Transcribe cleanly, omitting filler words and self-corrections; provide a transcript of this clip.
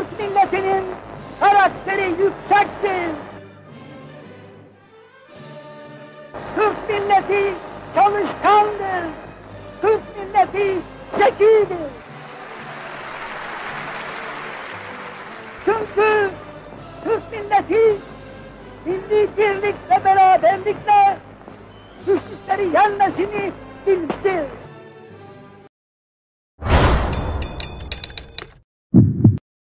Türk milletinin karakteri yüksektir. Türk milleti çalışkandır. Türk milleti zekidir. Çünkü Türk milleti milli birlik ve beraberlikle güçlükleri yenmesini bilmiştir.